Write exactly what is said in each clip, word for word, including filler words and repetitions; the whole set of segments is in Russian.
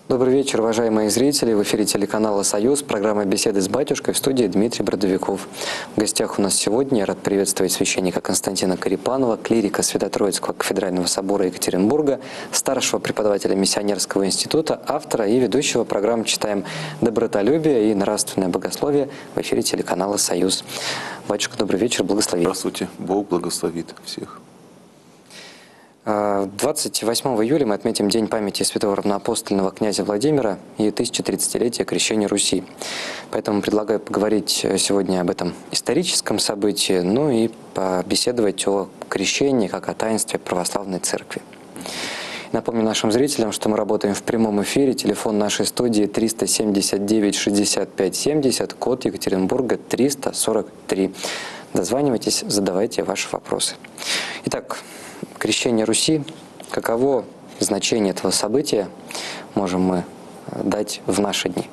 Добрый вечер, уважаемые зрители. В эфире телеканала «Союз», программа «Беседы с батюшкой», в студии Дмитрий Бродовиков. В гостях у нас сегодня я рад приветствовать священника Константина Корепанова, клирика Свято-Троицкого кафедрального собора Екатеринбурга, старшего преподавателя Миссионерского института, автора и ведущего программы «Читаем добротолюбие и нравственное богословие» в эфире телеканала «Союз». Батюшка, добрый вечер, благословите. Здравствуйте, Бог благословит всех. двадцать восьмого июля мы отметим День памяти святого равноапостольного князя Владимира и тысяча тридцатилетия крещения Руси. Поэтому предлагаю поговорить сегодня об этом историческом событии, ну и побеседовать о крещении как о таинстве православной церкви. Напомню нашим зрителям, что мы работаем в прямом эфире. Телефон нашей студии триста семьдесят девять шестьдесят пять семьдесят, код Екатеринбурга триста сорок три. Дозванивайтесь, задавайте ваши вопросы. Итак, крещение Руси. Каково значение этого события можем мы дать в наши дни?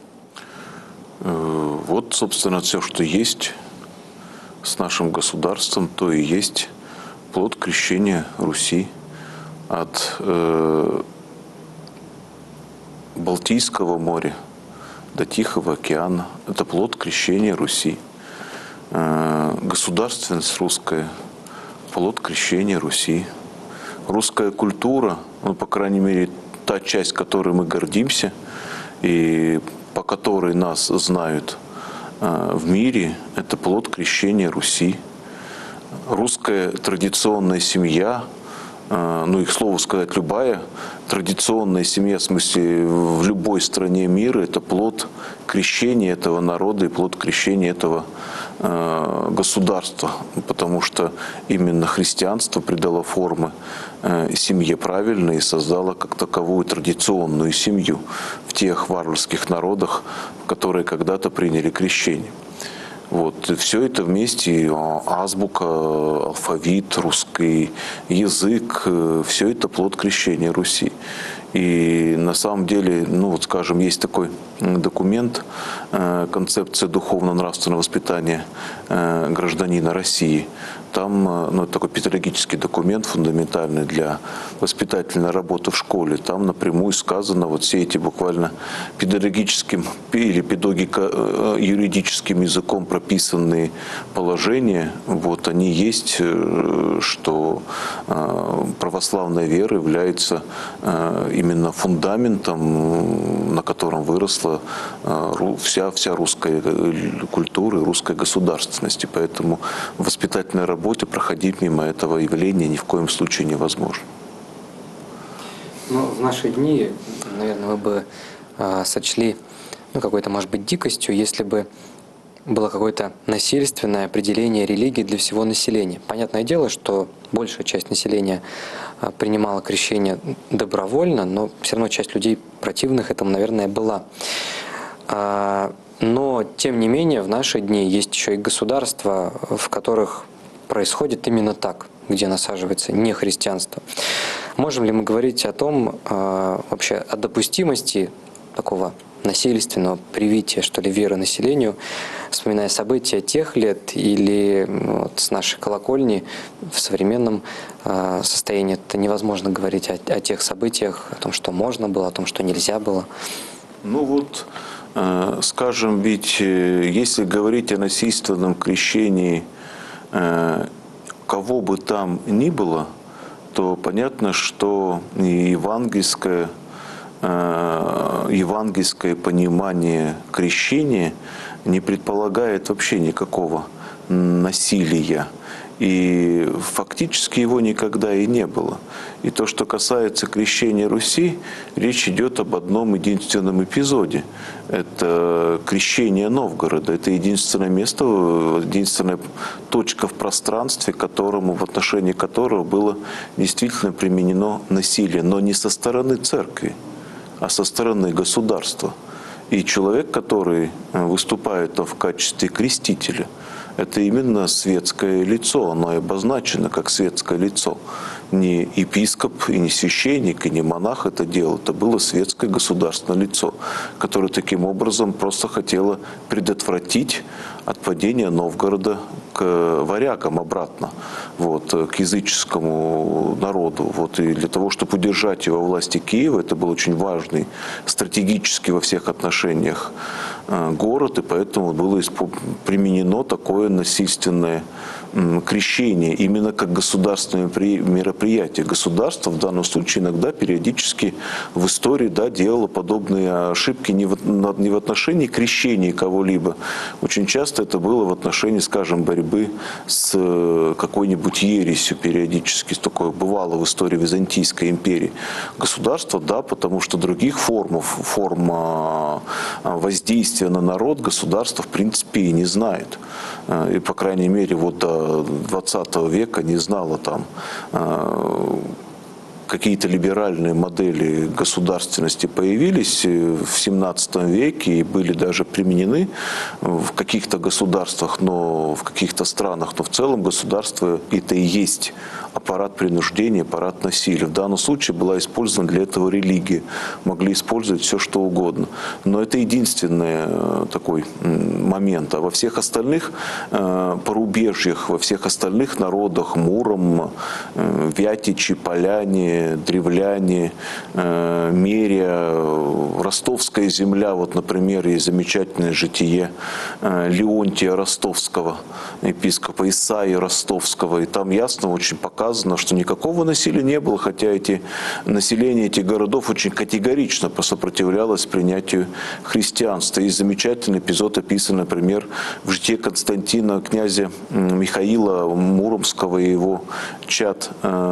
Вот, собственно, все, что есть с нашим государством, то и есть плод крещения Руси. От э, Балтийского моря до Тихого океана. Это плод крещения Руси. Э, государственность русская, плод крещения Руси. Русская культура, ну, по крайней мере, та часть, которой мы гордимся и по которой нас знают э, в мире, это плод крещения Руси. Русская традиционная семья, э, ну и, к слову сказать, любая традиционная семья, в смысле, в любой стране мира, это плод крещения этого народа и плод крещения этого э, государства, потому что именно христианство придало формы э, семье правильной и создало как таковую традиционную семью в тех варварских народах, которые когда-то приняли крещение. Вот. И все это вместе, азбука, алфавит, русский язык, все это плод крещения Руси. И на самом деле, ну вот скажем, есть такой документ, концепция духовно-нравственного воспитания гражданина России. Там, ну, это такой педагогический документ, фундаментальный для воспитательной работы в школе. Там напрямую сказано, вот все эти буквально педагогическим или педагогико-юридическим языком прописанные положения, вот они есть, что православная вера является именно фундаментом, на котором выросла вся, вся русская культура и русская государственность. И поэтому воспитательная работа работе проходить мимо этого явления ни в коем случае невозможно. Ну, в наши дни, наверное, мы бы э, сочли ну, какой-то, может быть, дикостью, если бы было какое-то насильственное определение религии для всего населения. Понятное дело, что большая часть населения э, принимала крещение добровольно, но все равно часть людей противных этому, наверное, была. А, но, тем не менее, в наши дни есть еще и государства, в которых происходит именно так, где насаживается нехристианство. Можем ли мы говорить о том, э, вообще о допустимости такого насильственного привития, что ли, веры населению, вспоминая события тех лет или вот, с нашей колокольни в современном э, состоянии это невозможно говорить о, о тех событиях, о том, что можно было, о том, что нельзя было? Ну вот, э, скажем, ведь э, если говорить о насильственном крещении кого бы там ни было, то понятно, что евангельское, евангельское понимание крещения не предполагает вообще никакого насилия. И фактически его никогда и не было. И то, что касается крещения Руси, речь идет об одном единственном эпизоде. Это крещение Новгорода. Это единственное место, единственная точка в пространстве, которому, в отношении которого было действительно применено насилие. Но не со стороны церкви, а со стороны государства. И человек, который выступает в качестве крестителя, это именно светское лицо, оно и обозначено как светское лицо. не епископ, и не священник, и не монах это делал. Это было светское государственное лицо, которое таким образом просто хотело предотвратить отпадение Новгорода к варягам обратно, вот, к языческому народу. Вот, и для того, чтобы удержать его во власти Киева, это был очень важный, стратегически во всех отношениях город, и поэтому было применено такое насильственное крещение именно как государственное мероприятие. Государство в данном случае иногда периодически в истории, да, делало подобные ошибки не в, не в отношении крещения кого-либо. Очень часто это было в отношении, скажем, борьбы с какой-нибудь ересью периодически. Такое бывало в истории Византийской империи. Государство, да, потому что других форм, форм воздействия на народ государство в принципе и не знает. И, по крайней мере, вот до двадцатого века не знало там какие-то либеральные модели государственности появились в семнадцатом веке и были даже применены в каких-то государствах, но в каких-то странах, но в целом государство это и есть аппарат принуждения, аппарат насилия. В данном случае была использована для этого религия. Могли использовать все, что угодно. Но это единственный такой момент. А во всех остальных порубежьях, во всех остальных народах, Муром, Вятичи, Поляне, Древляне, Мерия, Ростовская земля, вот, например, есть замечательное житие Леонтия Ростовского, епископа Исаии Ростовского, и там ясно очень показано, что никакого насилия не было, хотя эти, население этих городов очень категорично сопротивлялось принятию христианства. Есть замечательный эпизод, описан, например, в житии Константина, князя Михаила Муромского и его чад,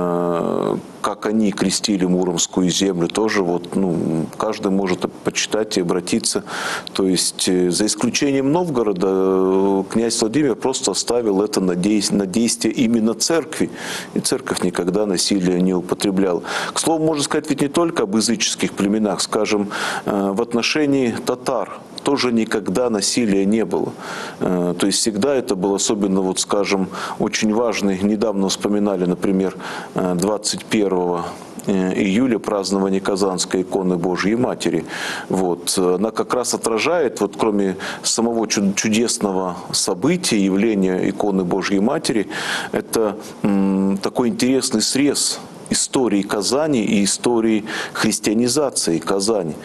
как они крестили Муромскую землю, тоже вот, ну, каждый может почитать и обратиться. То есть, за исключением Новгорода, князь Владимир просто оставил это на действие, на действие именно церкви. И церковь никогда насилие не употребляла. К слову, можно сказать ведь не только об языческих племенах, скажем, в отношении татар тоже никогда насилия не было. То есть всегда это был особенно, вот, скажем, очень важный, недавно вспоминали, например, двадцать первого июля празднование Казанской иконы Божьей Матери. Вот. Она как раз отражает, вот, кроме самого чудесного события, явления иконы Божьей Матери, это м, такой интересный срез истории Казани и истории христианизации Казани,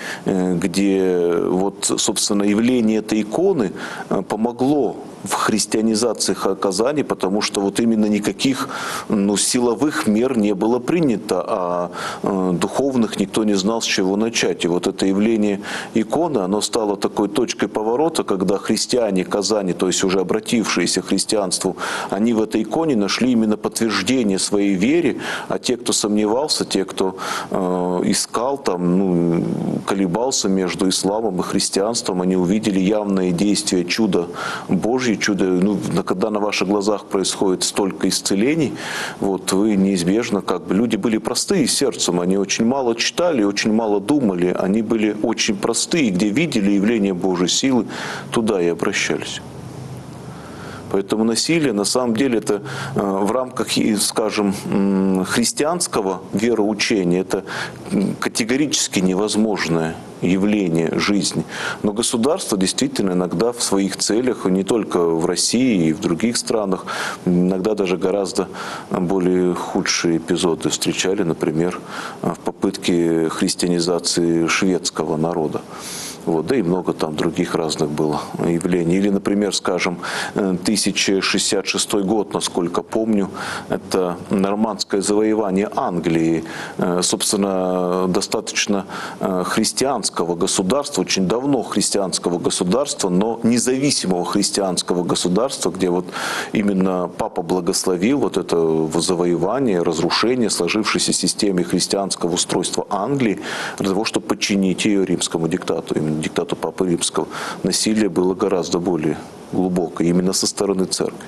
где вот, собственно, явление этой иконы помогло в христианизации Казани, потому что вот именно никаких, ну, силовых мер не было принято, а э, духовных никто не знал, с чего начать. И вот это явление иконы, оно стало такой точкой поворота, когда христиане Казани, то есть уже обратившиеся к христианству, они в этой иконе нашли именно подтверждение своей вере, а те, кто сомневался, те, кто э, искал, там, ну, колебался между исламом и христианством, они увидели явное действие чуда Божьего, чудо, ну, когда на ваших глазах происходит столько исцелений, вот, вы неизбежно, как бы, люди были простые сердцем, они очень мало читали, очень мало думали, они были очень простые, где видели явление Божьей силы, туда и обращались. Поэтому насилие, на самом деле, это в рамках, скажем, христианского вероучения, это категорически невозможное явление жизни. Но государство действительно иногда в своих целях, не только в России и в других странах, иногда даже гораздо более худшие эпизоды встречали, например, в попытке христианизации шведского народа. Вот, да и много там других разных было явлений. Или, например, скажем, тысяча шестьдесят шестой год, насколько помню, это нормандское завоевание Англии, собственно, достаточно христианского государства, очень давно христианского государства, но независимого христианского государства, где вот именно Папа благословил вот это завоевание, разрушение сложившейся системы христианского устройства Англии для того, чтобы подчинить ее римскому диктату, диктату Папы Римского. Насилие было гораздо более глубокое, именно со стороны церкви.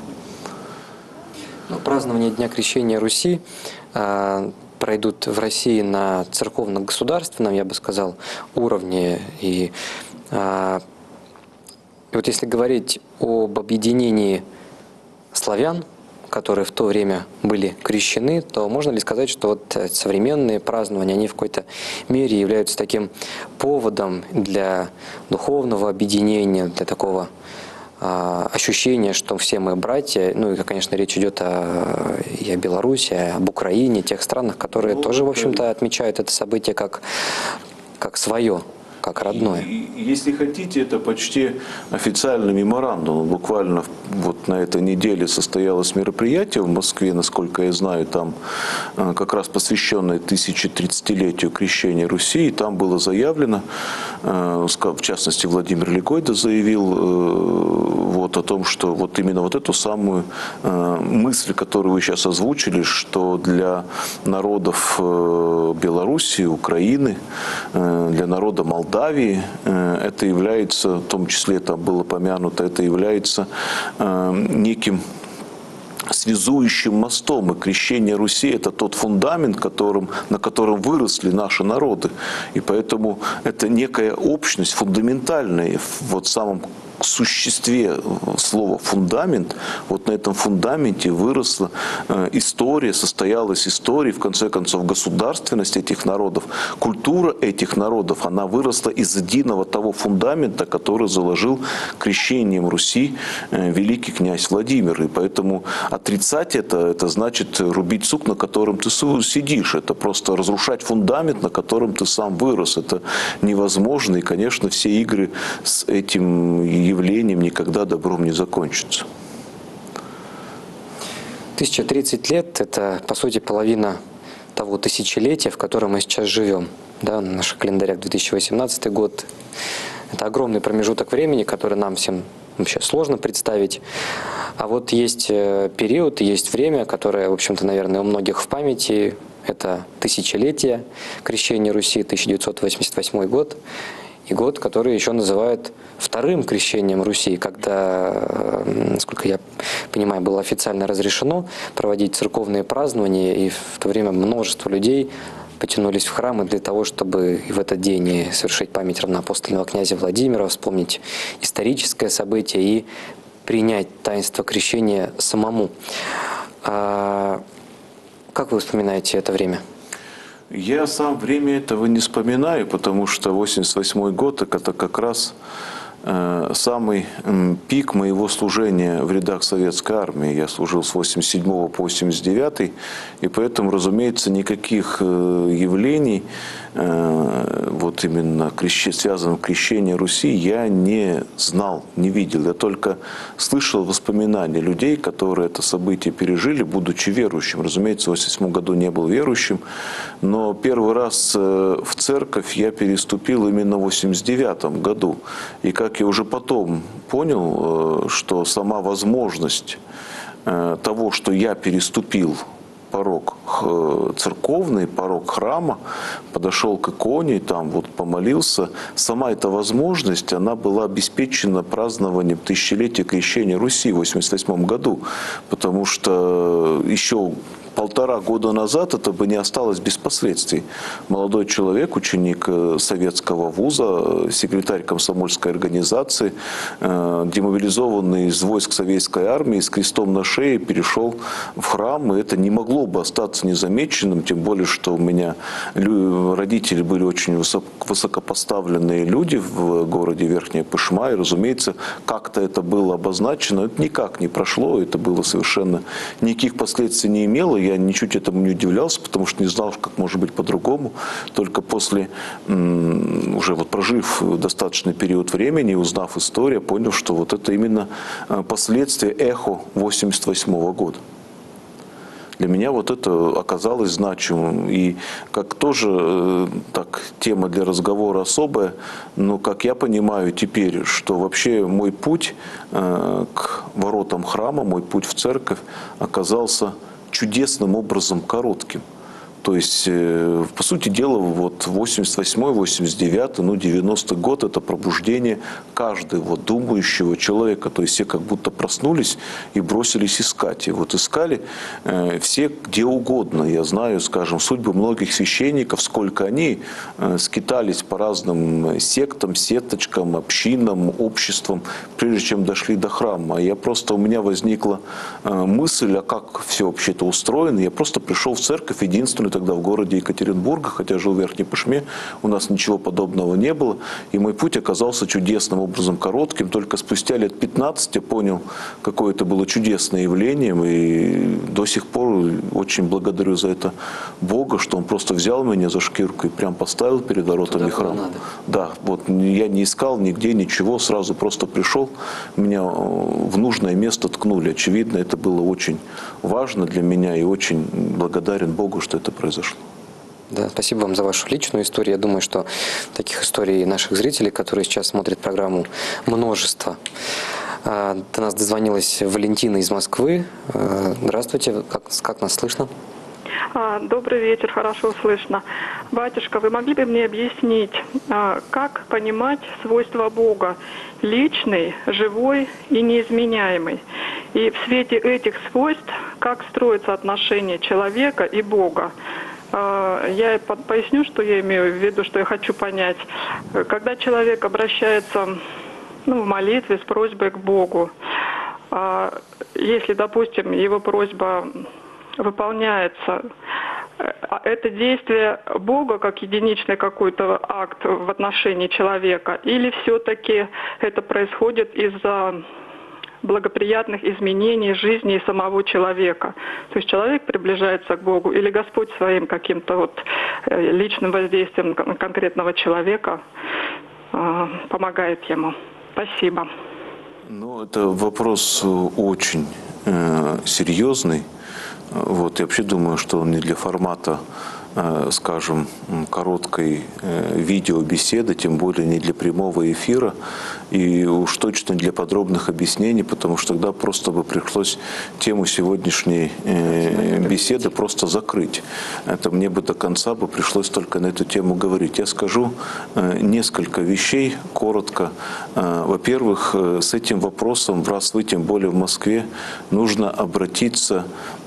Но празднование Дня Крещения Руси э, пройдут в России на церковно-государственном, я бы сказал, уровне. И, э, и вот если говорить об объединении славян, которые в то время были крещены, то можно ли сказать, что вот современные празднования, они в какой-то мере являются таким поводом для духовного объединения, для такого а, ощущения, что все мы братья, ну и, конечно, речь идет о, и о Беларуси, об Украине, тех странах, которые ну, тоже, в общем-то, отмечают это событие как, как свое, как родное. Если хотите, это почти официальный меморандум. Буквально вот на этой неделе состоялось мероприятие в Москве, насколько я знаю, там как раз посвященное тысячетридцатилетию крещения Руси. И там было заявлено, в частности, Владимир Легойда заявил вот о том, что вот именно вот эту самую мысль, которую вы сейчас озвучили, что для народов Белоруссии, Украины, для народа Молдавии, Молдавии, это является, в том числе там было помянуто, это является неким связующим мостом. И крещение Руси – это тот фундамент, которым, на котором выросли наши народы. И поэтому это некая общность фундаментальная в вот самом существе слова «фундамент». Вот на этом фундаменте выросла история, состоялась история, в конце концов, государственность этих народов, культура этих народов, она выросла из единого того фундамента, который заложил крещением Руси великий князь Владимир. И поэтому отрицать это, это значит рубить сук, на котором ты сидишь. Это просто разрушать фундамент, на котором ты сам вырос. Это невозможно. И, конечно, все игры с этим явлением никогда добром не закончится. тысяча тридцать лет – это, по сути, половина того тысячелетия, в котором мы сейчас живем. Да, на наших календарях две тысячи восемнадцатый год. Это огромный промежуток времени, который нам всем вообще сложно представить. А вот есть период, есть время, которое, в общем-то, наверное, у многих в памяти. Это тысячелетие крещения Руси, тысяча девятьсот восемьдесят восьмой год. И год, который еще называют вторым крещением Руси, когда, насколько я понимаю, было официально разрешено проводить церковные празднования, и в то время множество людей потянулись в храмы для того, чтобы и в этот день совершить память равноапостольного князя Владимира, вспомнить историческое событие и принять таинство крещения самому. А как вы вспоминаете это время? Я сам время этого не вспоминаю, потому что восемьдесят восьмой год – это как раз э, самый э, пик моего служения в рядах советской армии. Я служил с восемьдесят седьмого по восемьдесят девятый, и поэтому, разумеется, никаких э, явлений, э, вот именно крещ... связанных с крещением Руси, я не знал, не видел. Я только слышал воспоминания людей, которые это событие пережили, будучи верующим. Разумеется, в восемьдесят восьмом году не был верующим, но первый раз в церковь я переступил именно в восемьдесят девятом году. И как я уже потом понял, что сама возможность того, что я переступил порог церковный, порог храма, подошел к иконе, там вот помолился. Сама эта возможность, она была обеспечена празднованием тысячелетия крещения Руси в восемьдесят восьмом году, потому что еще полтора года назад это бы не осталось без последствий. Молодой человек, ученик советского вуза, секретарь комсомольской организации, демобилизованный из войск советской армии, с крестом на шее, перешел в храм, и это не могло бы остаться незамеченным, тем более, что у меня родители были очень высокопоставленные люди в городе Верхняя Пышма, и, разумеется, как-то это было обозначено, это никак не прошло, это было совершенно никаких последствий не имело. Я ничуть этому не удивлялся, потому что не знал, как может быть по-другому. Только после, уже вот прожив достаточный период времени, узнав историю, понял, что вот это именно последствия, эхо восемьдесят восьмого года. Для меня вот это оказалось значимым. И как тоже так, тема для разговора особая, но как я понимаю теперь, что вообще мой путь к воротам храма, мой путь в церковь оказался чудесным образом коротким, То есть, по сути дела, вот восемьдесят восьмой, восемьдесят девятый, ну, девяностый год – это пробуждение каждого думающего человека. То есть, все как будто проснулись и бросились искать. И вот искали э, все где угодно. Я знаю, скажем, судьбы многих священников, сколько они э, скитались по разным сектам, сеточкам, общинам, обществам, прежде чем дошли до храма. Я просто, у меня возникла э, мысль, а как все вообще-то устроено. Я просто пришел в церковь, единственную тогда в городе Екатеринбурга, хотя жил в Верхней Пышме, у нас ничего подобного не было. И мой путь оказался чудесным образом коротким. Только спустя лет пятнадцать я понял, какое это было чудесное явление. И до сих пор очень благодарю за это Бога, что Он просто взял меня за шкирку и прям поставил перед воротами храма. Да, вот я не искал нигде ничего, сразу просто пришел, меня в нужное место ткнули. Очевидно, это было очень важно для меня и очень благодарен Богу, что это произошло. Да, спасибо вам за вашу личную историю. Я думаю, что таких историй наших зрителей, которые сейчас смотрят программу, множество. До нас дозвонилась Валентина из Москвы. Здравствуйте, как, как нас слышно? Добрый вечер, хорошо слышно. Батюшка, вы могли бы мне объяснить, как понимать свойства Бога? Личный, живой и неизменяемый. И в свете этих свойств, как строятся отношения человека и Бога? Я поясню, что я имею в виду, что я хочу понять. Когда человек обращается, ну, в молитве с просьбой к Богу, если, допустим, его просьба выполняется, это действие Бога как единичный какой-то акт в отношении человека, или все-таки это происходит из-за благоприятных изменений жизни и самого человека? То есть человек приближается к Богу, или Господь своим каким-то вот личным воздействием конкретного человека помогает ему? Спасибо. Ну, это вопрос очень э, серьезный. Вот, я вообще думаю, что он не для формата, скажем, короткой видеобеседы, тем более не для прямого эфира, и уж точно для подробных объяснений, потому что тогда просто бы пришлось тему сегодняшней беседы просто закрыть. Это мне бы до конца бы пришлось только на эту тему говорить. Я скажу несколько вещей коротко. Во-первых, с этим вопросом, раз вы, тем более в Москве, нужно обратиться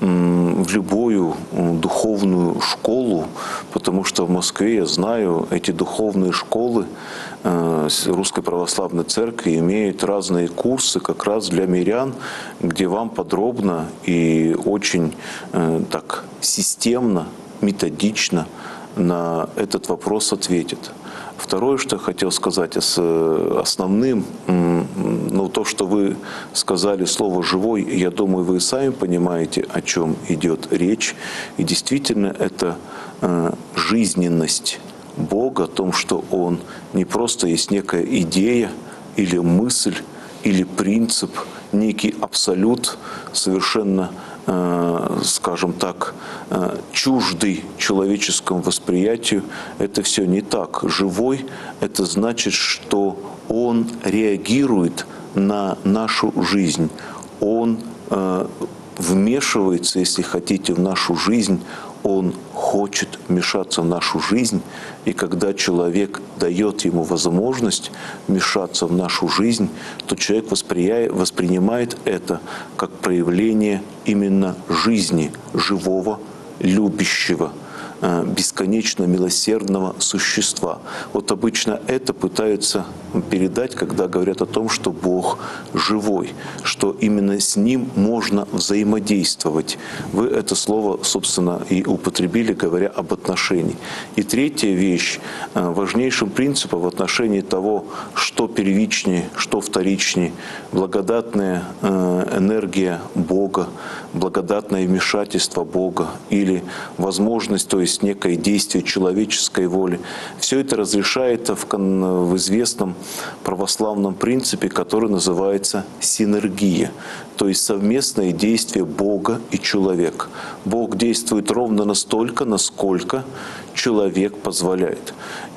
в любую духовную школу, потому что в Москве, я знаю, эти духовные школы Русской Православной Церкви имеют разные курсы как раз для мирян, где вам подробно и очень так системно, методично на этот вопрос ответят. Второе, что я хотел сказать, основным, ну, то, что вы сказали слово «живой», я думаю, вы сами понимаете, о чем идет речь. И действительно, это жизненность Бога, о том, что Он не просто есть некая идея или мысль, или принцип, некий абсолют, совершенно, скажем так, чуждый человеческому восприятию. Это все не так. Живой – это значит, что Он реагирует на нашу жизнь. Он вмешивается, если хотите, в нашу жизнь. Он хочет вмешаться в нашу жизнь, и когда человек дает ему возможность вмешаться в нашу жизнь, то человек воспринимает это как проявление именно жизни живого, любящего, бесконечно милосердного существа. Вот обычно это пытаются передать, когда говорят о том, что Бог живой, что именно с Ним можно взаимодействовать. Вы это слово, собственно, и употребили, говоря об отношении. И третья вещь, важнейшим принципом в отношении того, что первичнее, что вторичнее, благодатная энергия Бога, благодатное вмешательство Бога или возможность, то есть некое действие человеческой воли. Все это разрешается в, в известном православном принципе, который называется синергия, то есть совместное действие Бога и человека. Бог действует ровно настолько, насколько человек позволяет.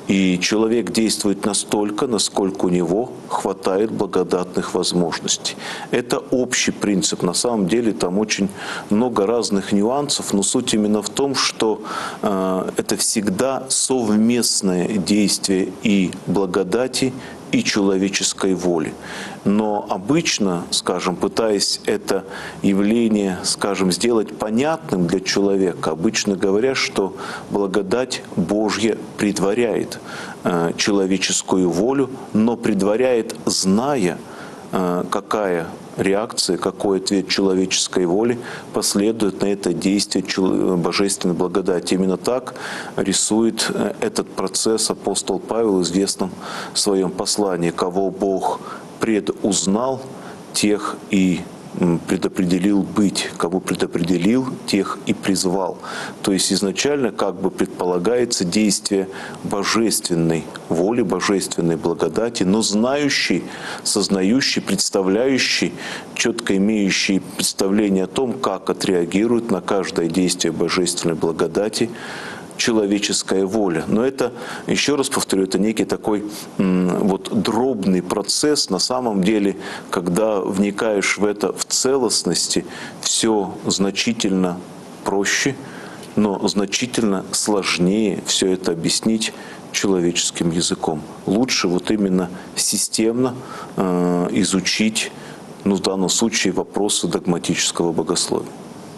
И человек действует настолько, насколько у него хватает благодатных возможностей. Это общий принцип. На самом деле там очень много разных нюансов, но суть именно в том, что э, это всегда совместное действие и благодати, и человеческой воли. Но обычно, скажем, пытаясь это явление, скажем, сделать понятным для человека, обычно говорят, что благодать Божья предваряет э, человеческую волю, но предваряет, зная, э, какая реакция, какой ответ человеческой воли последует на это действие божественной благодати. Именно так рисует этот процесс апостол Павел в известном своем послании. Кого Бог предузнал, тех и предопределил быть, кого предопределил, тех и призвал. То есть изначально как бы предполагается действие божественной воли, божественной благодати, но знающий, сознающий, представляющий, четко имеющий представление о том, как отреагирует на каждое действие божественной благодати человеческая воля. Но это, еще раз повторю, это некий такой вот дробный процесс. На самом деле, когда вникаешь в это в целостности, все значительно проще, но значительно сложнее все это объяснить человеческим языком. Лучше вот именно системно э, изучить, ну, в данном случае, вопросы догматического богословия.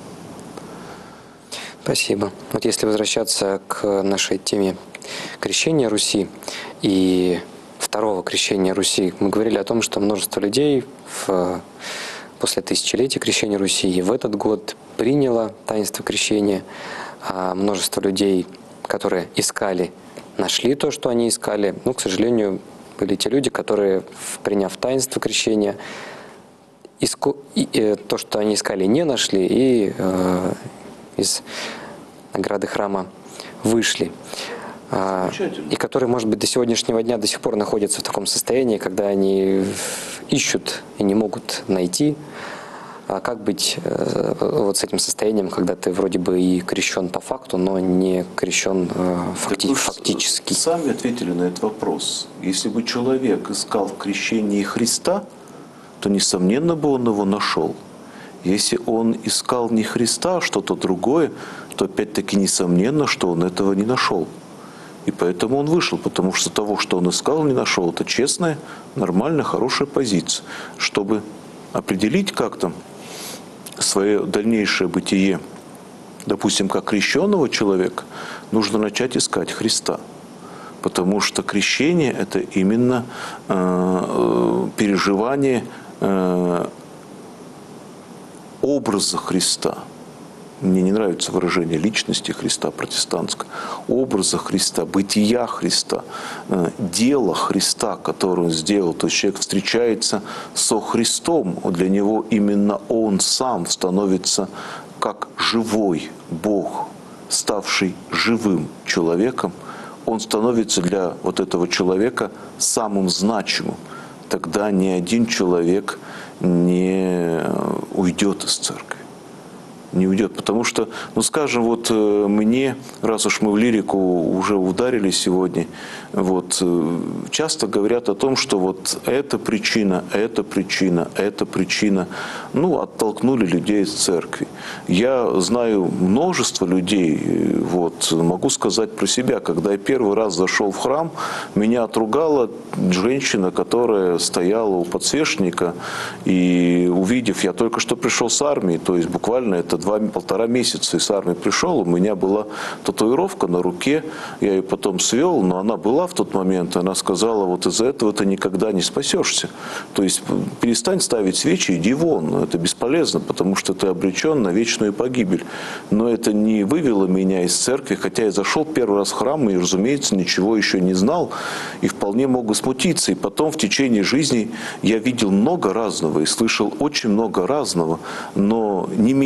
Спасибо. Вот если возвращаться к нашей теме крещения Руси и второго крещения Руси, мы говорили о том, что множество людей в, после тысячелетия крещения Руси и в этот год приняло таинство крещения, а множество людей, которые искали, нашли то, что они искали. Но, к сожалению, были те люди, которые, приняв таинство крещения, иску... и, и, то, что они искали, не нашли, и э, из ограды храма вышли. И которые, может быть, до сегодняшнего дня до сих пор находятся в таком состоянии, когда они ищут и не могут найти. А как быть вот с этим состоянием, когда ты вроде бы и крещен по факту, но не крещен факти фактически? Сами ответили на этот вопрос. Если бы человек искал в крещении Христа, то, несомненно, бы он его нашел. Если он искал не Христа, а что-то другое, то опять-таки несомненно, что он этого не нашел. И поэтому он вышел, потому что того, что он искал, не нашел. Это честная, нормальная, хорошая позиция. Чтобы определить как-то свое дальнейшее бытие, допустим, как крещенного человека, нужно начать искать Христа. Потому что крещение – это именно э, переживание э, образа Христа. Мне не нравится выражение личности Христа протестантского. Образа Христа, бытия Христа, дела Христа, которое Он сделал. То есть человек встречается со Христом. Для него именно Он сам становится как живой Бог, ставший живым человеком. Он становится для вот этого человека самым значимым. Тогда ни один человек не уйдет из церкви. Не уйдет, потому что, ну скажем, вот мне, раз уж мы в лирику уже ударили сегодня, вот часто говорят о том, что вот эта причина, эта причина, эта причина, ну, оттолкнули людей из церкви. Я знаю множество людей, вот, могу сказать про себя, когда я первый раз зашел в храм, меня отругала женщина, которая стояла у подсвечника, и увидев, я только что пришел с армии, то есть буквально это два-полтора месяца из армии пришел, у меня была татуировка на руке, я ее потом свел, но она была в тот момент, она сказала, вот из-за этого ты никогда не спасешься. То есть перестань ставить свечи, иди вон, это бесполезно, потому что ты обречен на вечную погибель. Но это не вывело меня из церкви, хотя я зашел первый раз в храм и, разумеется, ничего еще не знал, и вполне мог смутиться. И потом в течение жизни я видел много разного и слышал очень много разного, но ни меня, ни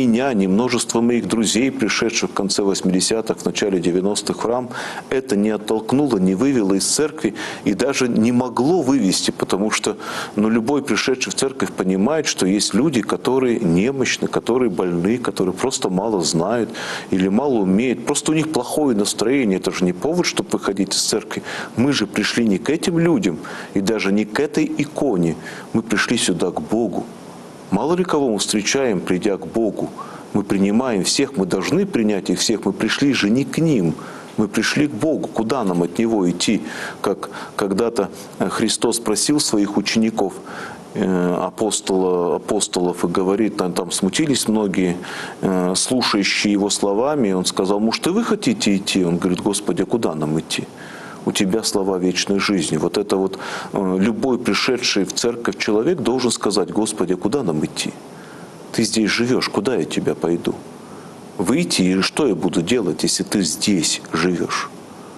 ни множество моих друзей, пришедших в конце восьмидесятых, в начале девяностых в храм, это не оттолкнуло, не вывело из церкви и даже не могло вывести, потому что ну, любой пришедший в церковь понимает, что есть люди, которые немощны, которые больны, которые просто мало знают или мало умеют, просто у них плохое настроение. Это же не повод, чтобы выходить из церкви. Мы же пришли не к этим людям и даже не к этой иконе, мы пришли сюда к Богу. Мало ли кого мы встречаем, придя к Богу. Мы принимаем всех, мы должны принять их всех. Мы пришли же не к ним, мы пришли к Богу. Куда нам от Него идти? Как когда-то Христос спросил своих учеников, апостола, апостолов, и говорит, там, там смутились многие, слушающие Его словами. Он сказал, может, и вы хотите идти? Он говорит, Господи, а куда нам идти? У Тебя слова вечной жизни. Вот это вот любой пришедший в церковь человек должен сказать, Господи, куда нам идти? Ты здесь живешь, куда я Тебя пойду? Выйти, и что я буду делать, если Ты здесь живешь?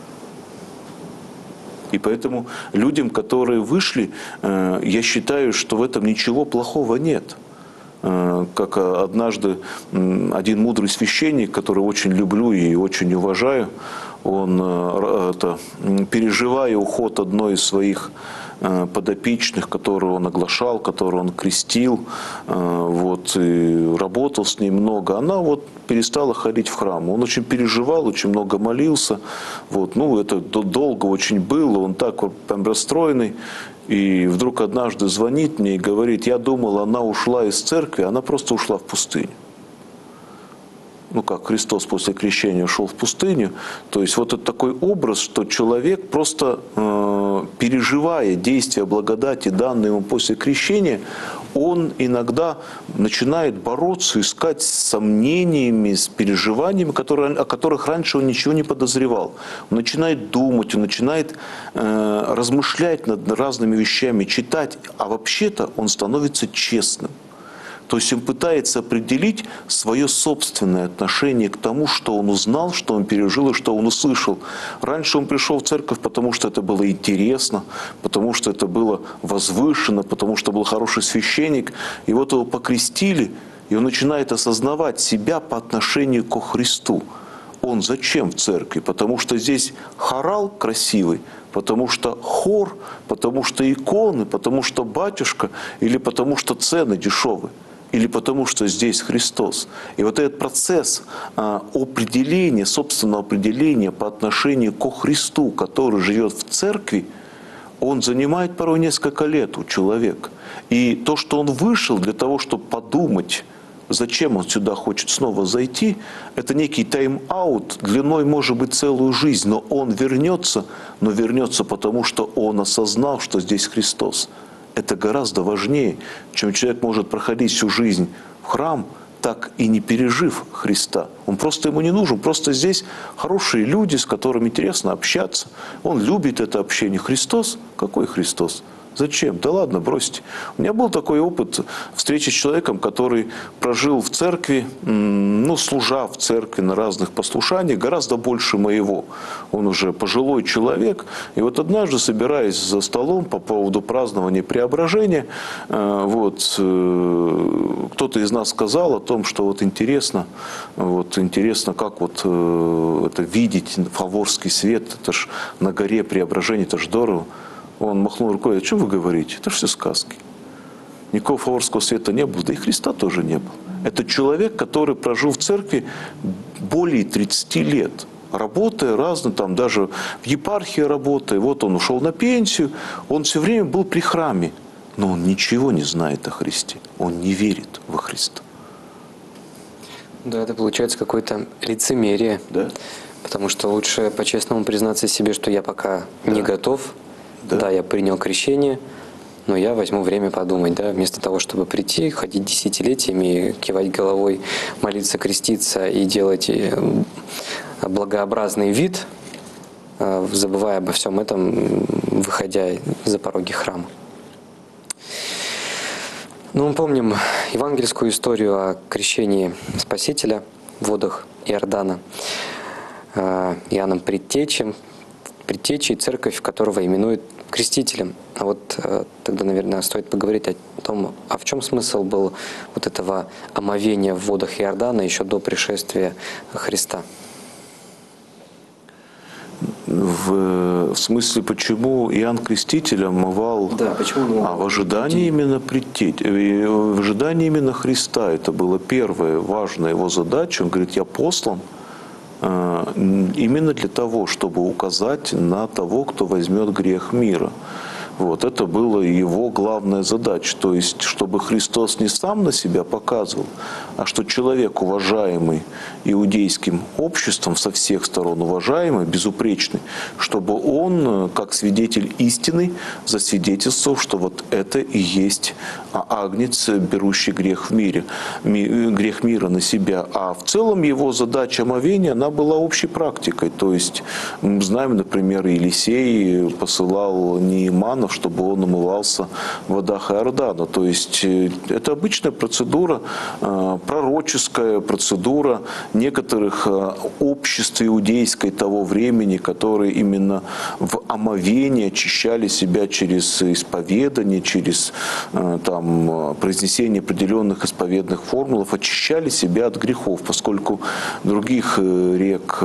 И поэтому людям, которые вышли, я считаю, что в этом ничего плохого нет. Как однажды один мудрый священник, которого очень люблю и очень уважаю, он, это, переживая уход одной из своих подопечных, которую он оглашал, которую он крестил, вот, и работал с ней много, она вот перестала ходить в храм. Он очень переживал, очень много молился. Вот, ну, это долго очень было, он так вот прям расстроенный. И вдруг однажды звонит мне и говорит, я думал, она ушла из церкви, она просто ушла в пустыню. Ну, как Христос после крещения ушел в пустыню. То есть вот это такой образ, что человек просто э, переживая действия благодати, данные ему после крещения, он иногда начинает бороться, искать с сомнениями, с переживаниями, которые, о которых раньше он ничего не подозревал. Он начинает думать, он начинает э, размышлять над разными вещами, читать, а вообще-то он становится честным. То есть он пытается определить свое собственное отношение к тому, что он узнал, что он пережил и что он услышал. Раньше он пришел в церковь, потому что это было интересно, потому что это было возвышено, потому что был хороший священник. И вот его покрестили, и он начинает осознавать себя по отношению ко Христу. Он зачем в церкви? Потому что здесь хорал красивый, потому что хор, потому что иконы, потому что батюшка или потому что цены дешевые. Или потому, что здесь Христос. И вот этот процесс а, определения, собственного определения по отношению ко Христу, который живет в церкви, он занимает порой несколько лет у человека. И то, что он вышел для того, чтобы подумать, зачем он сюда хочет снова зайти, это некий тайм-аут, длиной может быть целую жизнь, но он вернется, но вернется потому, что он осознал, что здесь Христос. Это гораздо важнее, чем человек может проходить всю жизнь в храм, так и не пережив Христа. Он просто ему не нужен. Просто здесь хорошие люди, с которыми интересно общаться. Он любит это общение. Христос? Какой Христос? Зачем? Да ладно, бросьте. У меня был такой опыт встречи с человеком, который прожил в церкви, ну, служа в церкви на разных послушаниях, гораздо больше моего. Он уже пожилой человек. И вот однажды, собираясь за столом по поводу празднования Преображения, вот, кто-то из нас сказал о том, что вот интересно, вот, интересно, как вот это видеть, фаворский свет, это ж на горе Преображения, это ж здорово. Он махнул рукой, о чем вы говорите? Это же все сказки. Никакого фаворского света не было, да и Христа тоже не было. Это человек, который прожил в церкви более тридцати лет, работая разно, там даже в епархии работая. Вот он ушел на пенсию, он все время был при храме, но он ничего не знает о Христе, он не верит во Христа. Да, это получается какое-то лицемерие, да? Потому что лучше по-честному признаться себе, что я пока да. не готов. Да. да, я принял крещение, но я возьму время подумать, да, вместо того, чтобы прийти, ходить десятилетиями, кивать головой, молиться, креститься и делать благообразный вид, забывая обо всем этом, выходя за пороги храма. Ну, мы помним евангельскую историю о крещении Спасителя в водах Иордана Иоанном Предтечем, Предтечей, церковь которого именует крестителем. А вот э, тогда, наверное, стоит поговорить о том, а в чем смысл был вот этого омовения в водах Иордана еще до пришествия Христа? В, в смысле, почему Иоанн Креститель омывал? Да, почему? А в ожидании именно предтечи, в ожидании именно Христа. Это была первая важная его задача. Он говорит: я послан именно для того, чтобы указать на того, кто возьмет грех мира. Вот, это была его главная задача. То есть, чтобы Христос не сам на себя показывал, а что человек, уважаемый иудейским обществом, со всех сторон уважаемый, безупречный, чтобы он, как свидетель истины, засвидетельствовал, что вот это и есть агнец, берущий грех в мире, грех мира на себя. А в целом его задача омовения, она была общей практикой. То есть, мы знаем, например, Елисей посылал Неимана, чтобы он умывался в водах Иордана. То есть это обычная процедура, пророческая процедура некоторых обществ иудейской того времени, которые именно в омовении очищали себя через исповедание, через там, произнесение определенных исповедных формул, очищали себя от грехов, поскольку других рек,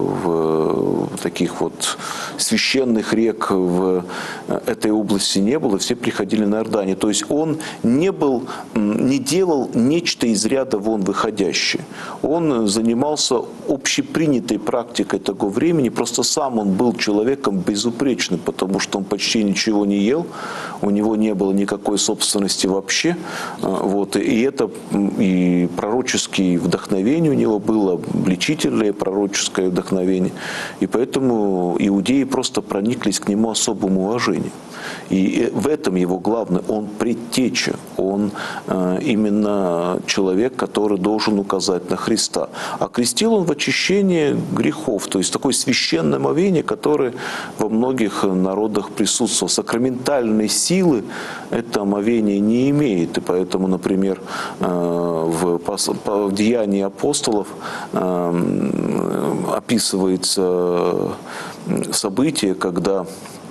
в таких вот священных рек в этой области не было, все приходили на Иордане. То есть он не был, не делал нечто из ряда вон выходящее. Он занимался общепринятой практикой того времени, просто сам он был человеком безупречным, потому что он почти ничего не ел, у него не было никакой собственности вообще. Вот. И это и пророческие вдохновения у него было, обличительное пророческое вдохновение. И поэтому иудеи просто прониклись к нему особым уважением. И в этом его главное, он предтеча, он э, именно человек, который должен указать на Христа. А крестил он в очищении грехов, то есть такое священное омовение, которое во многих народах присутствовало. Сакраментальной силы это омовение не имеет, и поэтому, например, э, в, в Деянии апостолов э, описывается событие, когда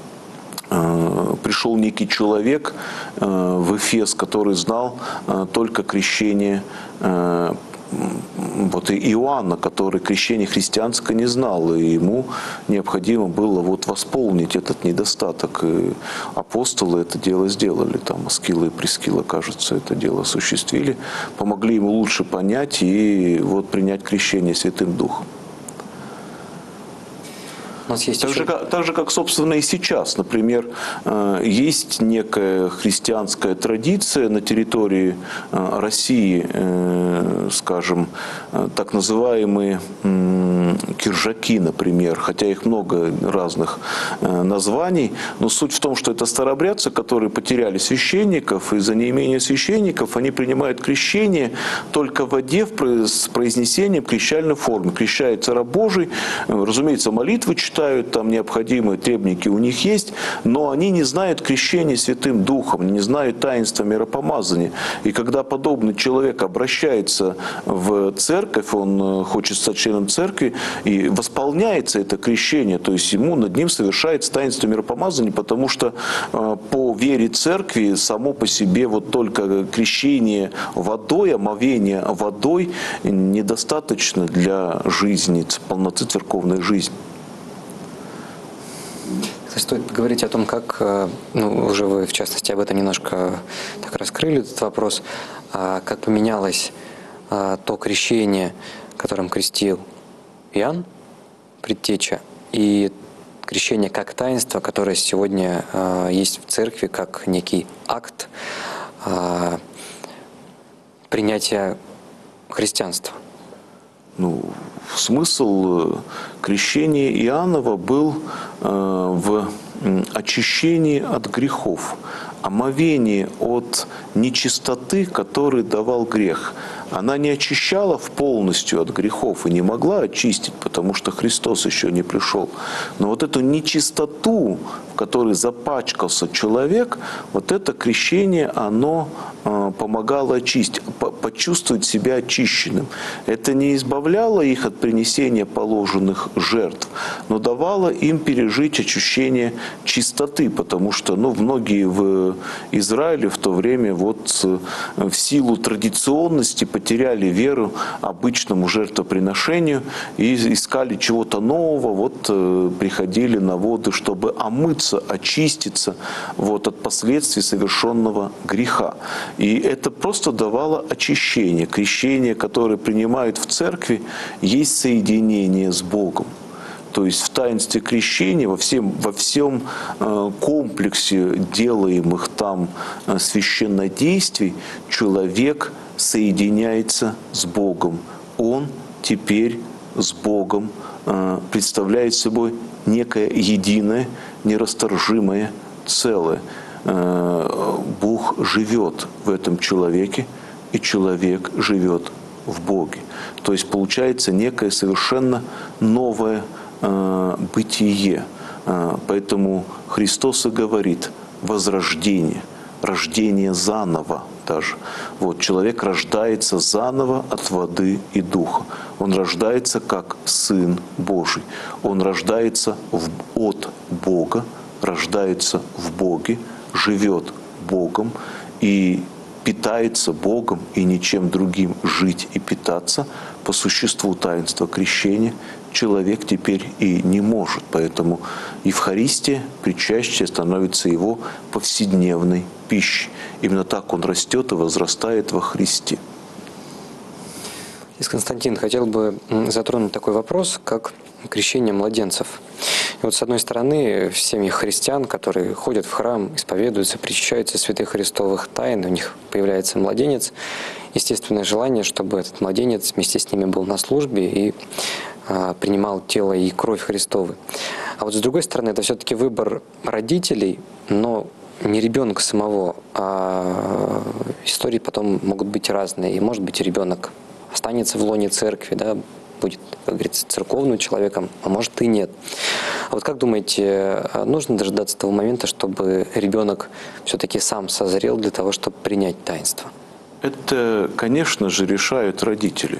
пришел некий человек в Эфес, который знал только крещение вот и Иоанна, который крещение христианское не знал, и ему необходимо было вот восполнить этот недостаток. И апостолы это дело сделали, там Аскила и Прискила, кажется, это дело осуществили, помогли ему лучше понять и вот принять крещение Святым Духом. У нас есть так, еще... же, как, так же, как, собственно, и сейчас. Например, есть некая христианская традиция на территории России, скажем, так называемые киржаки, например, хотя их много разных названий, но суть в том, что это старообрядцы, которые потеряли священников, и за неимение священников они принимают крещение только в воде с произнесением крещальной формы. Крещается раб Божий, разумеется, молитвы читают, там необходимые требники у них есть, но они не знают крещения Святым Духом, не знают таинства миропомазания. И когда подобный человек обращается в церковь, он хочет стать членом церкви, и восполняется это крещение, то есть ему над ним совершается таинство миропомазания, потому что по вере церкви само по себе вот только крещение водой, омовение водой недостаточно для жизни, полноты церковной жизни. Стоит поговорить о том, как, ну, уже вы, в частности, об этом немножко так раскрыли этот вопрос, как поменялось то крещение, которым крестил Иоанн, предтеча, и крещение как таинство, которое сегодня есть в церкви, как некий акт принятия христианства. Ну, смысл крещения Иоаннова был в очищении от грехов, омовении от нечистоты, который давал грех. она не очищала в полностью от грехов и не могла очистить, потому что Христос еще не пришел. Но вот эту нечистоту, в которой запачкался человек, вот это крещение, оно э, помогало очистить, по почувствовать себя очищенным. Это не избавляло их от принесения положенных жертв, но давало им пережить ощущение чистоты, потому что ну, многие в Израиле в то время вот в силу традиционности потеряли веру обычному жертвоприношению и искали чего-то нового, вот приходили на воды, чтобы омыться, очиститься вот, от последствий совершенного греха. И это просто давало очищение. Крещение, которое принимают в церкви, есть соединение с Богом. То есть в таинстве крещения, во всем, во всем комплексе делаемых там священнодействий, человек соединяется с Богом. Он теперь с Богом представляет собой некое единое, нерасторжимое целое. Бог живет в этом человеке, и человек живет в Боге. То есть получается некое совершенно новое бытие. Поэтому Христос и говорит возрождение, рождение заново даже. Вот, человек рождается заново от воды и духа. Он рождается как Сын Божий. Он рождается в, от Бога, рождается в Боге, живет Богом и питается Богом и ничем другим жить и питаться по существу таинства крещения человек теперь и не может. Поэтому Евхаристия, причастие становится его повседневной пищей. Именно так он растет и возрастает во Христе. Из Константин хотел бы затронуть такой вопрос, как крещение младенцев. И вот с одной стороны, в семьях христиан, которые ходят в храм, исповедуются, причащаются святых христовых тайн, у них появляется младенец, естественное желание, чтобы этот младенец вместе с ними был на службе и а, принимал тело и кровь Христовы. А вот с другой стороны, это все-таки выбор родителей, но не ребенка самого, а истории потом могут быть разные. И может быть ребенок останется в лоне церкви, да, будет, как говорится, церковным человеком, а может и нет. А вот как думаете, нужно дождаться того момента, чтобы ребенок все-таки сам созрел для того, чтобы принять таинство? Это, конечно же, решают родители.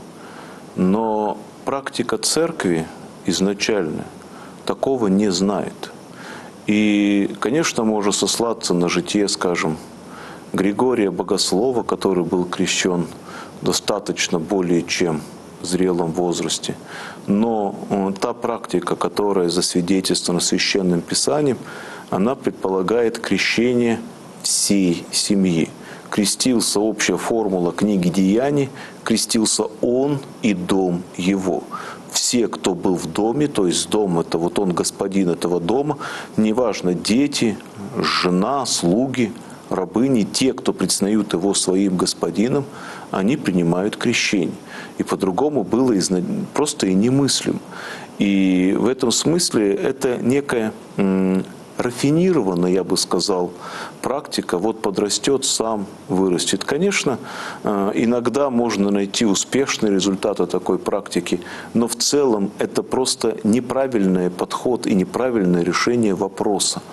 Но практика церкви изначально такого не знает. И, конечно, можно сослаться на житие, скажем, Григория Богослова, который был крещен достаточно более чем в зрелом возрасте. Но та практика, которая засвидетельствована Священным Писанием, она предполагает крещение всей семьи. Крестился общая формула книги Деяний, крестился он и дом его. Все, кто был в доме, то есть дом, это вот он господин этого дома, неважно, дети, жена, слуги, рабыни, те, кто признают его своим господином, они принимают крещение. И по-другому было просто и немыслимо. И в этом смысле это некая м, рафинированная, я бы сказал, практика. Вот подрастет, сам вырастет. Конечно, иногда можно найти успешные результаты такой практики, но в целом это просто неправильный подход и неправильное решение вопроса.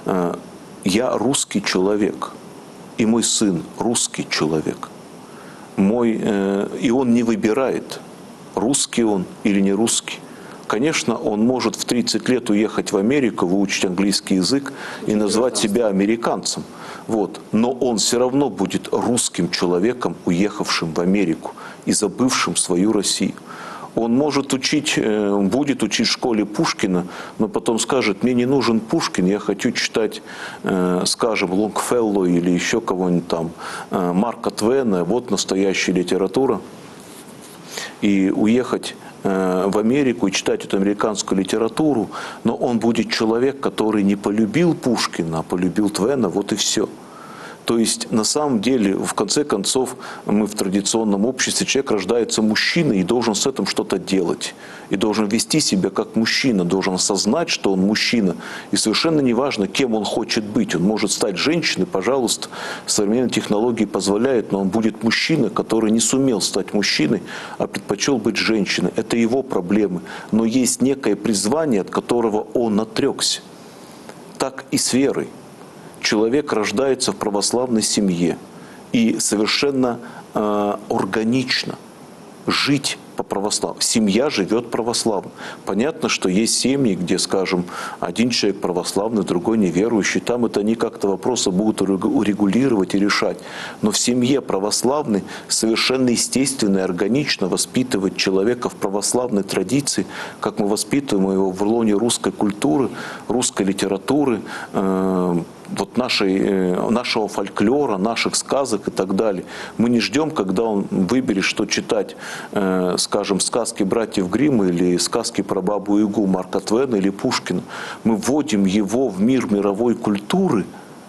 Я русский человек, и мой сын русский человек. Мой, и он не выбирает, русский он или не русский. Конечно, он может в тридцать лет уехать в Америку, выучить английский язык и назвать себя американцем. Вот. Но он все равно будет русским человеком, уехавшим в Америку и забывшим свою Россию. Он может учить, будет учить в школе Пушкина, но потом скажет: мне не нужен Пушкин, я хочу читать, скажем, Лонгфелло или еще кого-нибудь там, Марка Твена, вот настоящая литература. И уехать в Америку и читать эту американскую литературу, но он будет человек, который не полюбил Пушкина, а полюбил Твена, вот и все. То есть, на самом деле, в конце концов, мы в традиционном обществе, человек рождается мужчиной и должен с этим что-то делать. И должен вести себя как мужчина, должен осознать, что он мужчина. И совершенно неважно, кем он хочет быть. Он может стать женщиной, пожалуйста, современные технологии позволяют, но он будет мужчина, который не сумел стать мужчиной, а предпочел быть женщиной. Это его проблемы. Но есть некое призвание, от которого он отрекся. Так и с верой. Человек рождается в православной семье и совершенно э, органично жить по православию. Семья живет православно. Понятно, что есть семьи, где, скажем, один человек православный, другой неверующий. Там это они как-то вопросы будут урегулировать и решать. Но в семье православной совершенно естественно и органично воспитывать человека в православной традиции, как мы воспитываем его в лоне русской культуры, русской литературы, э вот нашей, нашего фольклора, наших сказок и так далее. Мы не ждем, когда он выберет, что читать, э, скажем, сказки братьев Гримма или сказки про Бабу Ягу Марка Твена или Пушкина. Мы вводим его в мир мировой культуры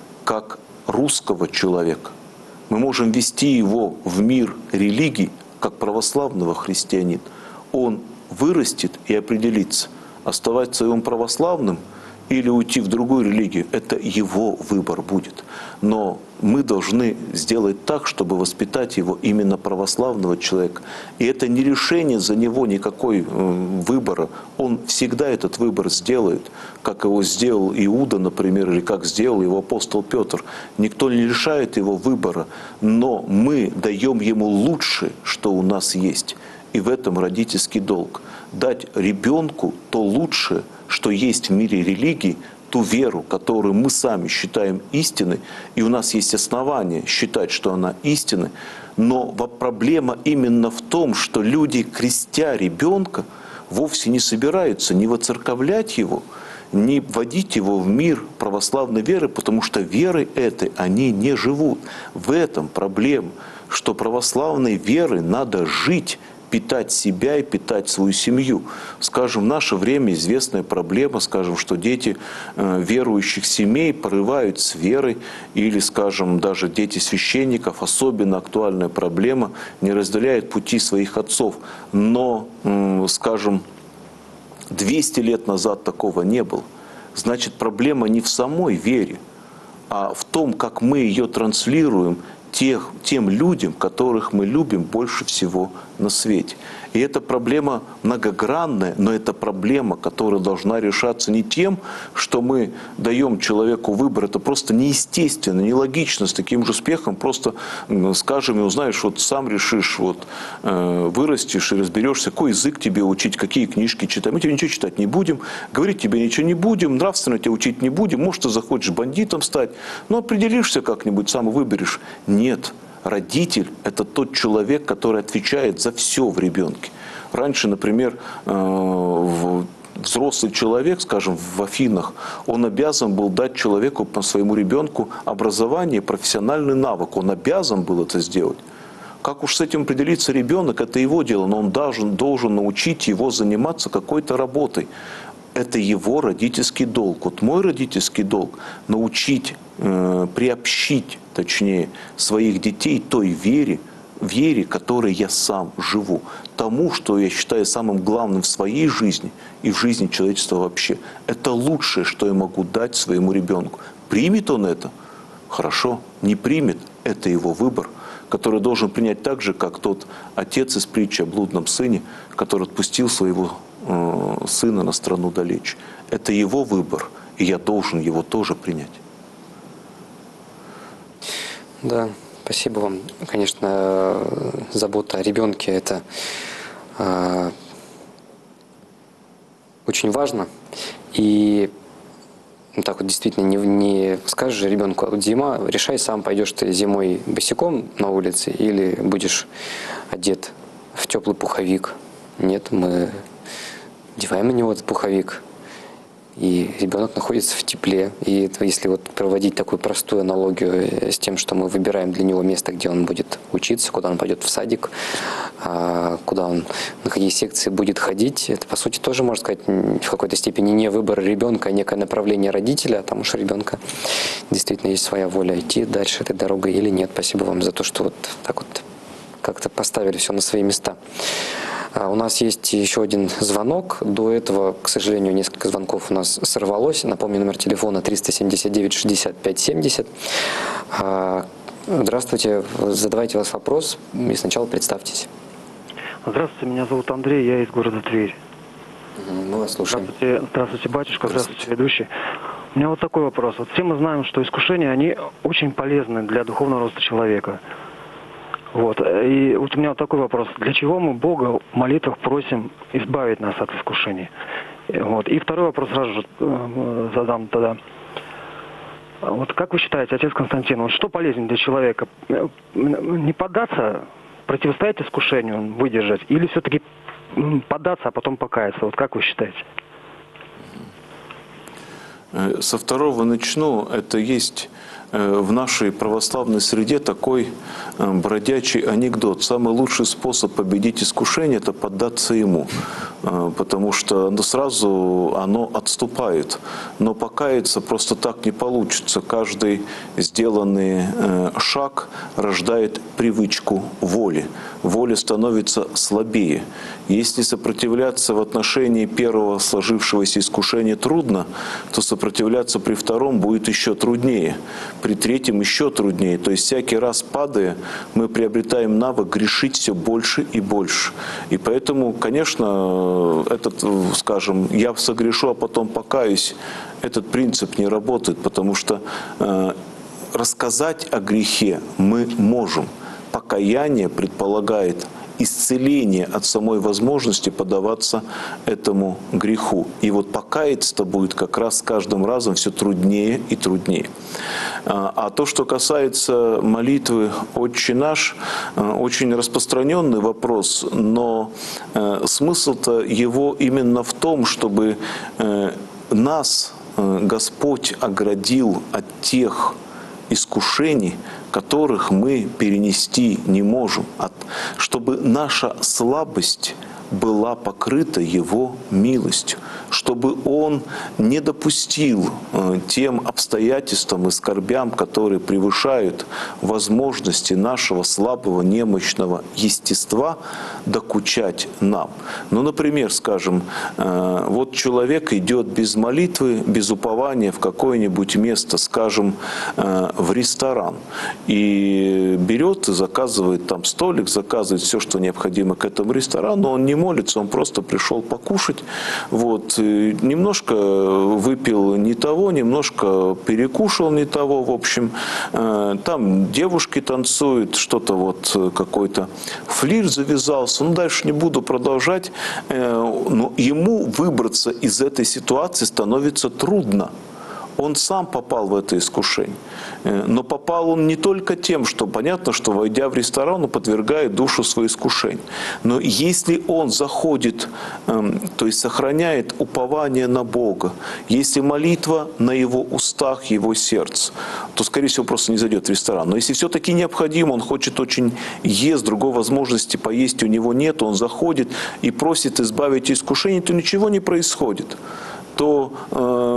как русского человека. Мы можем ввести его в мир религий как православного христианина. Он вырастет и определится, оставаться своим православным или уйти в другую религию, это его выбор будет. Но мы должны сделать так, чтобы воспитать его именно православного человека. И это не решение за него никакой выбора. Он всегда этот выбор сделает, как его сделал Иуда, например, или как сделал его апостол Петр. Никто не лишает его выбора, но мы даем ему лучшее, что у нас есть. И в этом родительский долг. Дать ребенку то лучшее, что есть в мире религий, ту веру, которую мы сами считаем истиной, и у нас есть основания считать, что она истинна, но проблема именно в том, что люди, крестя ребенка, вовсе не собираются не воцерковлять его, не вводить его в мир православной веры, потому что верой этой они не живут. В этом проблема, что православной верой надо жить, питать себя и питать свою семью. Скажем, в наше время известная проблема, скажем, что дети э, верующих семей порывают с верой, или, скажем, даже дети священников, особенно актуальная проблема, не разделяют пути своих отцов. Но, э, скажем, двести лет назад такого не было. Значит, проблема не в самой вере, а в том, как мы ее транслируем тех, тем людям, которых мы любим больше всего на свете. И эта проблема многогранная, но это проблема, которая должна решаться не тем, что мы даем человеку выбор. Это просто неестественно, нелогично с таким же успехом. Просто скажем ему, знаешь, вот сам решишь, вот, э, вырастешь и разберешься, какой язык тебе учить, какие книжки читать. Мы тебе ничего читать не будем, говорить тебе ничего не будем, нравственно тебя учить не будем. Может, ты захочешь бандитом стать, но определишься как-нибудь, сам выберешь. Нет. Родитель – это тот человек, который отвечает за все в ребенке. Раньше, например, взрослый человек, скажем, в Афинах, он обязан был дать человеку, своему ребенку, образование, профессиональный навык. Он обязан был это сделать. Как уж с этим определиться ребенок, это его дело, но он должен, должен научить его заниматься какой-то работой. Это его родительский долг. Вот мой родительский долг – научить, э, приобщить, точнее, своих детей той вере, вере, которой я сам живу. Тому, что я считаю самым главным в своей жизни и в жизни человечества вообще. Это лучшее, что я могу дать своему ребенку. Примет он это? Хорошо. Не примет – это его выбор, который должен принять так же, как тот отец из притчи о блудном сыне, который отпустил своего сына на страну далече. Это его выбор, и я должен его тоже принять. Да, спасибо вам. Конечно, забота о ребенке – это э, очень важно. И ну, так вот действительно не, не скажешь же ребенку: вот зима, решай сам, пойдешь ты зимой босиком на улице или будешь одет в теплый пуховик. Нет, мы одеваем на него этот пуховик и ребенок находится в тепле. И это, если вот проводить такую простую аналогию с тем, что мы выбираем для него место, где он будет учиться, куда он пойдет в садик, куда он, на какие секции будет ходить, это, по сути, тоже, можно сказать, в какой-то степени не выбор ребенка, а некое направление родителя, потому что ребенка действительно есть своя воля идти дальше этой дорогой или нет. Спасибо вам за то, что вот так вот как-то поставили все на свои места. У нас есть еще один звонок. До этого, к сожалению, несколько звонков у нас сорвалось. Напомню, номер телефона триста семьдесят девять шестьдесят пять семьдесят. Здравствуйте. Задавайте вас вопрос и сначала представьтесь. Здравствуйте, меня зовут Андрей, я из города Тверь. Мы вас слушаем. Здравствуйте, здравствуйте, батюшка, здравствуйте, здравствуйте, ведущий. У меня вот такой вопрос. Вот все мы знаем, что искушения, они очень полезны для духовного роста человека. Вот. И вот у меня вот такой вопрос. Для чего мы Бога в молитвах просим избавить нас от искушений? Вот. И второй вопрос сразу же э, задам тогда. Вот как вы считаете, отец Константин, вот что полезнее для человека? Не поддаться, противостоять искушению, выдержать, или все-таки поддаться, а потом покаяться? Вот как вы считаете? Со второго начну. Это есть в нашей православной среде такой бродячий анекдот. Самый лучший способ победить искушение – это поддаться ему. Потому что ну, сразу оно отступает. Но покаяться просто так не получится. Каждый сделанный шаг рождает привычку воли. Воля становится слабее. Если сопротивляться в отношении первого сложившегося искушения трудно, то сопротивляться при втором будет еще труднее. При третьем еще труднее. То есть всякий раз падая, мы приобретаем навык грешить все больше и больше. И поэтому, конечно, этот, скажем, я согрешу, а потом покаюсь, этот принцип не работает, потому что э, рассказать о грехе мы можем. Покаяние предполагает исцеление от самой возможности поддаваться этому греху. И вот покаяться-то будет как раз с каждым разом все труднее и труднее. А то, что касается молитвы «Отче наш», очень распространенный вопрос, но смысл-то его именно в том, чтобы нас Господь оградил от тех искушений, которых мы перенести не можем, чтобы наша слабость была покрыта Его милостью, чтобы Он не допустил тем обстоятельствам и скорбям, которые превышают возможности нашего слабого, немощного естества, докучать нам. Ну, например, скажем, вот человек идет без молитвы, без упования в какое-нибудь место, скажем, в ресторан, и берет и заказывает там столик, заказывает все, что необходимо к этому ресторану, он не молится, он просто пришел покушать, вот, немножко выпил не того, немножко перекушал не того, в общем, там девушки танцуют, что-то вот, какой-то флирт завязался, ну, дальше не буду продолжать, но ему выбраться из этой ситуации становится трудно. Он сам попал в это искушение. Но попал он не только тем, что понятно, что, войдя в ресторан, он подвергает душу своему искушению. Но если он заходит, то есть сохраняет упование на Бога, если молитва на его устах, его сердце, то, скорее всего, просто не зайдет в ресторан. Но если все-таки необходимо, он хочет очень есть, другой возможности поесть у него нет, он заходит и просит избавить искушение, то ничего не происходит. То э,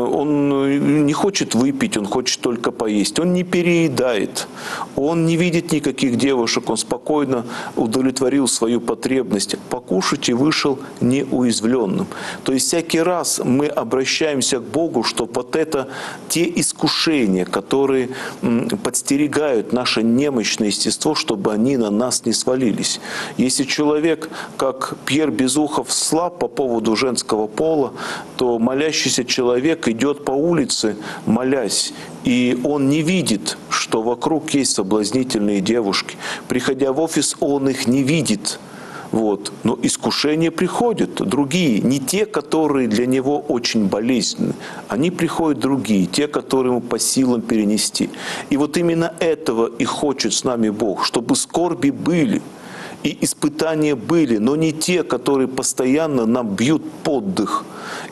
он не хочет выпить, он хочет только поесть. Он не переедает, он не видит никаких девушек, он спокойно удовлетворил свою потребность покушать и вышел неуязвленным. То есть всякий раз мы обращаемся к Богу, что вот это те искушения, которые м, подстерегают наше немощное естество, чтобы они на нас не свалились. Если человек, как Пьер Безухов, слаб по поводу женского пола, то молящийся человек идет по улице, молясь, и он не видит, что вокруг есть соблазнительные девушки. Приходя в офис, он их не видит. Вот. Но искушения приходят, другие, не те, которые для него очень болезненны. Они приходят другие, те, которые ему по силам перенести. И вот именно этого и хочет с нами Бог, чтобы скорби были. И испытания были, но не те, которые постоянно нам бьют под дых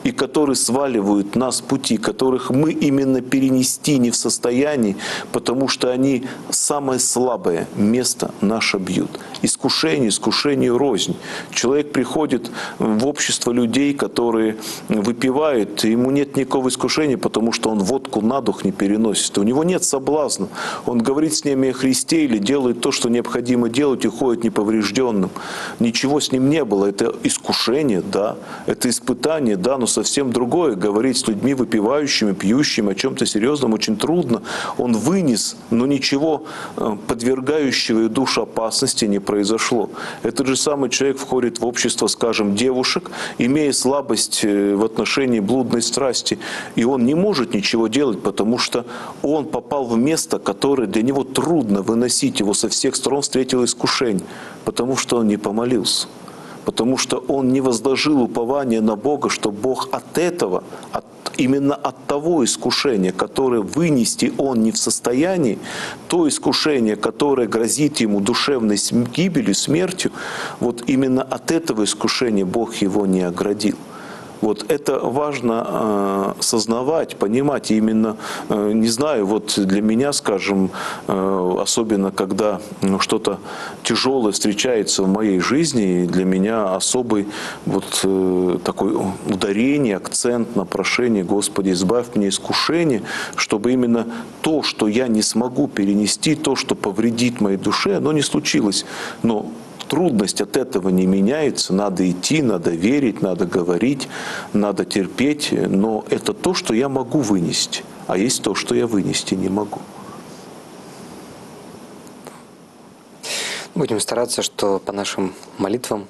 и которые сваливают нас с пути, которых мы именно перенести не в состоянии, потому что они самое слабое место наше бьют. Искушение, искушение рознь. Человек приходит в общество людей, которые выпивают, и ему нет никакого искушения, потому что он водку на дух не переносит. У него нет соблазна. Он говорит с ними о Христе или делает то, что необходимо делать, и ходит неповрежденным. Ничего с ним не было. Это искушение, да. Это испытание, да, но совсем другое. Говорить с людьми выпивающими, пьющими, о чем-то серьезном очень трудно. Он вынес, но ничего подвергающего и душу опасности не произошло. Этот же самый человек входит в общество, скажем, девушек, имея слабость в отношении блудной страсти, и он не может ничего делать, потому что он попал в место, которое для него трудно выносить, его со всех сторон встретило искушение, потому что он не помолился. Потому что он не возложил упование на Бога, что Бог от этого, от, именно от того искушения, которое вынести он не в состоянии, то искушение, которое грозит ему душевной гибелью, смертью, вот именно от этого искушения Бог его не оградил. Вот это важно э, сознавать, понимать. И именно, э, не знаю, вот для меня, скажем, э, особенно когда ну, что-то тяжелое встречается в моей жизни, для меня особый вот э, такой ударение, акцент на прошение: Господи, избавь меня искушения, чтобы именно то, что я не смогу перенести, то, что повредит моей душе, оно не случилось. Но трудность от этого не меняется, надо идти, надо верить, надо говорить, надо терпеть, но это то, что я могу вынести, а есть то, что я вынести не могу. Будем стараться, что по нашим молитвам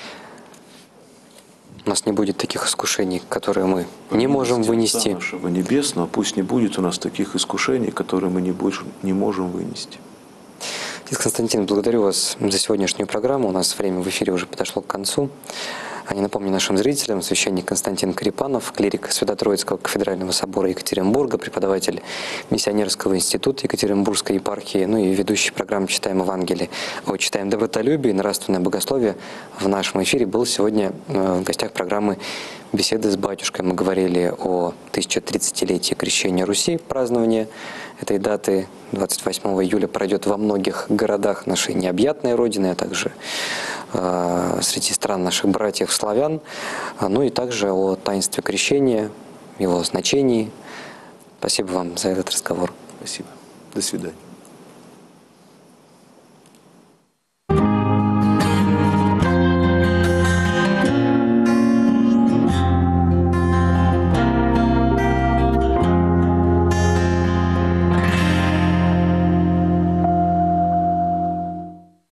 у нас не будет таких искушений, которые мы не можем вынести. Отца нашего Небесного, пусть не будет у нас таких искушений, которые мы не, будем, не можем вынести. Отец Константин, благодарю вас за сегодняшнюю программу. У нас время в эфире уже подошло к концу. А я напомню нашим зрителям: священник Константин Корепанов, клирик Свято-Троицкого кафедрального собора Екатеринбурга, преподаватель Миссионерского института Екатеринбургской епархии, ну и ведущий программы «Читаем Евангелие», о, «Читаем добротолюбие» и нравственное богословие в нашем эфире был сегодня в гостях программы «Беседы с батюшкой». Мы говорили о тысячетридцатилетии крещения Руси, празднование этой даты двадцать восьмого июля пройдет во многих городах нашей необъятной Родины, а также э, среди стран наших братьев-славян, ну и также о таинстве крещения, его значении. Спасибо вам за этот разговор. Спасибо. До свидания.